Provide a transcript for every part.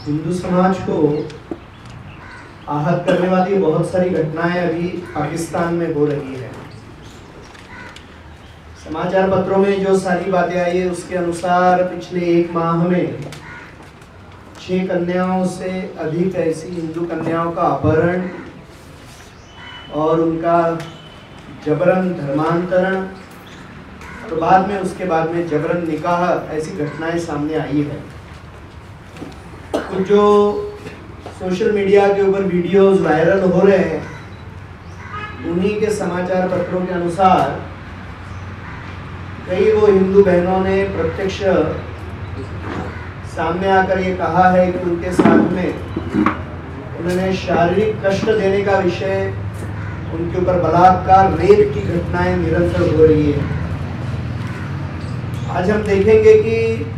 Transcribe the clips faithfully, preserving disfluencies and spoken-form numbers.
हिंदू समाज को आहत करने वाली बहुत सारी घटनाएं अभी पाकिस्तान में हो रही है। समाचार पत्रों में जो सारी बातें आई है उसके अनुसार पिछले एक माह में छह कन्याओं से अधिक ऐसी हिंदू कन्याओं का अपहरण और उनका जबरन धर्मांतरण और बाद में उसके बाद में जबरन निकाह, ऐसी घटनाएं सामने आई है। कुछ जो सोशल मीडिया के ऊपर वीडियोस वायरल हो रहे हैं, उन्हीं के समाचार पत्रों के अनुसार कई वो हिंदू बहनों ने प्रत्यक्ष सामने आकर ये कहा है कि उनके साथ में उन्होंने शारीरिक कष्ट देने का विषय, उनके ऊपर बलात्कार, रेप की घटनाएं निरंतर हो रही है। आज हम देखेंगे कि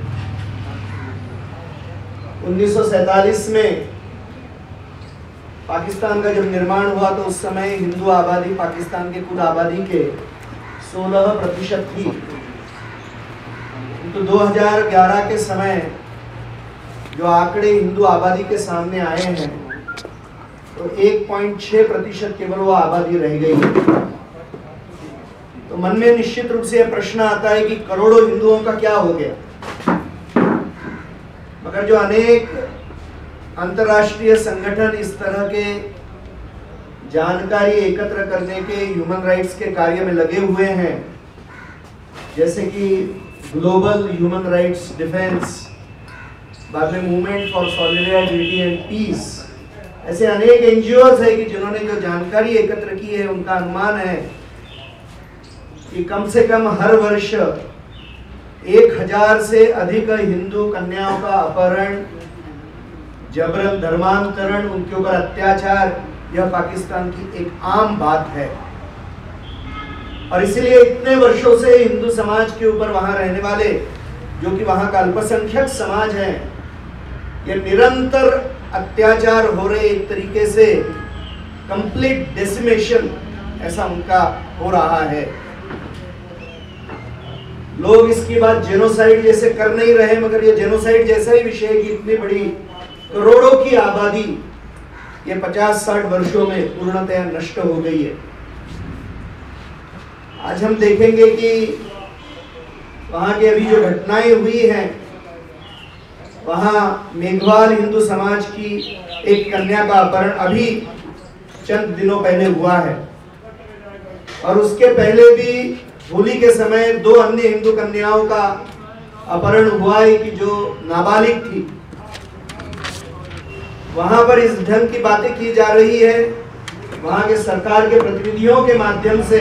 उन्नीस सौ सैतालीस में पाकिस्तान का जब निर्माण हुआ तो उस समय हिंदू आबादी पाकिस्तान के कुल आबादी के सोलह प्रतिशत थी। तो दो हज़ार ग्यारह के समय जो आंकड़े हिंदू आबादी के सामने आए हैं तो एक पॉइंट छह प्रतिशत केवल वो आबादी रह गई है। तो मन में निश्चित रूप से यह प्रश्न आता है कि करोड़ों हिंदुओं का क्या हो गया। मगर जो अनेक अंतर्राष्ट्रीय संगठन इस तरह के जानकारी एकत्र करने के ह्यूमन राइट्स के कार्य में लगे हुए हैं, जैसे कि ग्लोबल ह्यूमन राइट्स डिफेंस, बाद में movement for solidarity and peace, ऐसे अनेक एनजीओज है कि जिन्होंने जो जानकारी एकत्र की है, उनका अनुमान है कि कम से कम हर वर्ष एक हजार से अधिक हिंदू कन्याओं का अपहरण, जबरन धर्मांतरण, उनके ऊपर अत्याचार, यह पाकिस्तान की एक आम बात है। और इसलिए इतने वर्षों से हिंदू समाज के ऊपर वहां रहने वाले, जो कि वहां का अल्पसंख्यक समाज है, यह निरंतर अत्याचार हो रहे, एक तरीके से कंप्लीट डेसिमेशन ऐसा उनका हो रहा है। लोग इसकी बात जेनोसाइड जैसे कर नहीं रहे, मगर ये जेनोसाइड जैसा ही विषय है कि इतनी बड़ी करोड़ों की आबादी ये पचास साठ वर्षों में पूर्णतया नष्ट हो गई है। आज हम देखेंगे कि वहां की अभी जो घटनाएं हुई हैं, वहां मेघवाल हिंदू समाज की एक कन्या का अपहरण अभी चंद दिनों पहले हुआ है, और उसके पहले भी होली के समय दो अन्य हिंदू कन्याओं का अपहरण हुआ है कि जो नाबालिग थी। वहां पर इस ढंग की बातें की जा रही है वहां के सरकार के प्रतिनिधियों के माध्यम से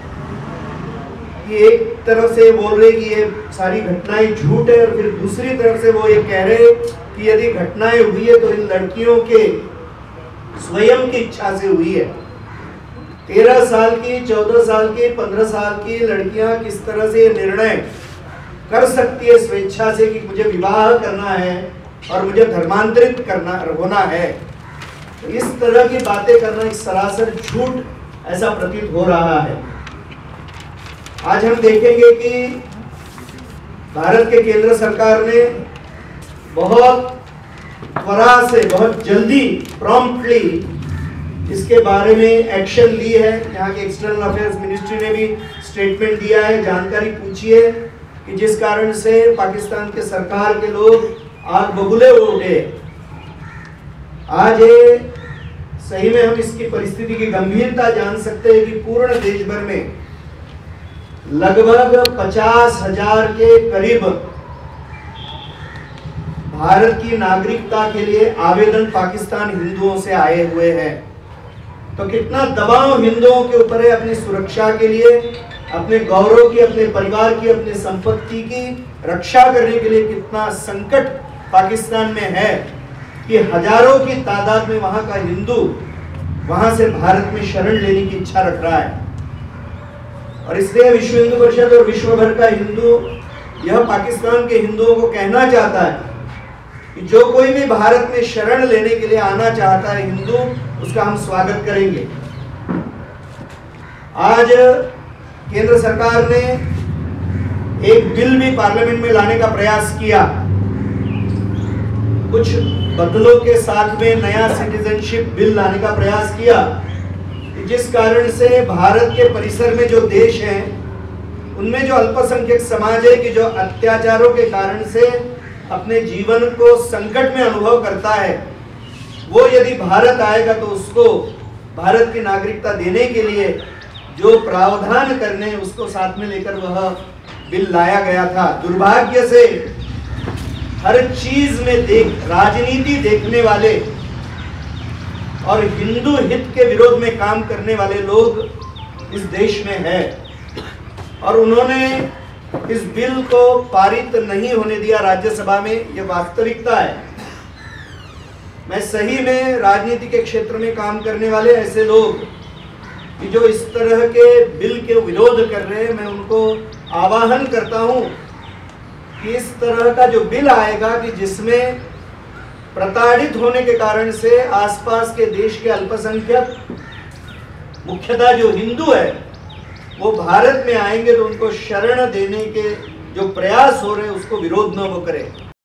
कि एक तरफ से बोल रहे कि ये सारी घटनाएं झूठ है, और फिर दूसरी तरफ से वो ये कह रहे कि यदि घटनाएं हुई है तो इन लड़कियों के स्वयं की इच्छा से हुई है। तेरह साल की, चौदह साल की, पंद्रह साल की लड़कियां किस तरह से ये निर्णय कर सकती है स्वेच्छा से कि मुझे विवाह करना है और मुझे धर्मांतरित करना होना है। तो इस तरह की बातें करना एक सरासर झूठ ऐसा प्रतीत हो रहा है। आज हम देखेंगे कि भारत के केंद्र सरकार ने बहुत त्वरा से, बहुत जल्दी, प्रॉम्प्टली इसके बारे में एक्शन ली है। यहाँ के एक्सटर्नल अफेयर्स मिनिस्ट्री ने भी स्टेटमेंट दिया है, जानकारी पूछी है कि जिस कारण से पाकिस्तान के सरकार के लोग आग बबूले हो उठे। आज ये सही में हम इसकी परिस्थिति की गंभीरता जान सकते हैं कि पूर्ण देश भर में लगभग पचास हजार के करीब भारत की नागरिकता के लिए आवेदन पाकिस्तान हिंदुओं से आए हुए हैं। तो कितना दबाव हिंदुओं के ऊपर है अपनी सुरक्षा के लिए, अपने गौरव की, अपने परिवार की, अपनी संपत्ति की रक्षा करने के लिए कितना संकट पाकिस्तान में है कि हजारों की तादाद में वहां का हिंदू वहां से भारत में शरण लेने की इच्छा रख रहा है। और इसलिए विश्व हिंदू परिषद और विश्व भर का हिंदू यह पाकिस्तान के हिंदुओं को कहना चाहता है कि जो कोई भी भारत में शरण लेने के लिए आना चाहता है हिंदू, उसका हम स्वागत करेंगे। आज केंद्र सरकार ने एक बिल भी पार्लियामेंट में लाने का प्रयास किया। कुछ बदलों के साथ में नया सिटीजनशिप बिल लाने का प्रयास किया, जिस कारण से भारत के परिसर में जो देश हैं उनमें जो अल्पसंख्यक समाज है कि जो अत्याचारों के कारण से अपने जीवन को संकट में अनुभव करता है, वो यदि भारत आएगा तो उसको भारत की नागरिकता देने के लिए जो प्रावधान करने उसको साथ में लेकर वह बिल लाया गया था। दुर्भाग्य से हर चीज में देख राजनीति देखने वाले और हिंदू हित के विरोध में काम करने वाले लोग इस देश में हैं और उन्होंने इस बिल को पारित नहीं होने दिया राज्यसभा में। यह वास्तविकता है। मैं सही में राजनीति के क्षेत्र में काम करने वाले ऐसे लोग कि जो इस तरह के बिल के विरोध कर रहे हैं, मैं उनको आह्वान करता हूं कि इस तरह का जो बिल आएगा कि जिसमें प्रताड़ित होने के कारण से आसपास के देश के अल्पसंख्यक, मुख्यतः जो हिंदू है, वो भारत में आएंगे तो उनको शरण देने के जो प्रयास हो रहे हैं उसको विरोध न वो करें।